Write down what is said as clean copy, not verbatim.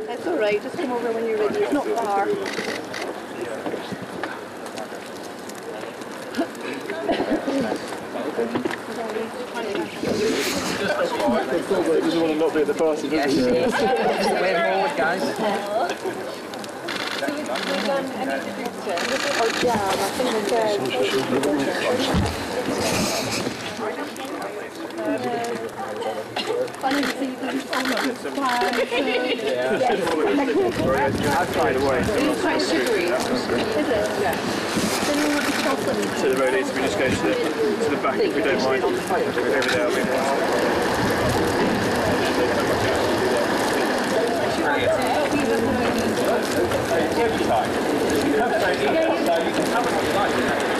That's all right. Just come over when you're ready. It's not far. He doesn't want to not be at the party, does he? Yes, way forward, guys. Oh, jam. I think funny to see you almost planned. I've tried away. It's quite sugary. Is it? Yeah. Then you want the chocolate. To the road, we just go to the back if we don't mind. Over there, I'll be there. You can have what you like.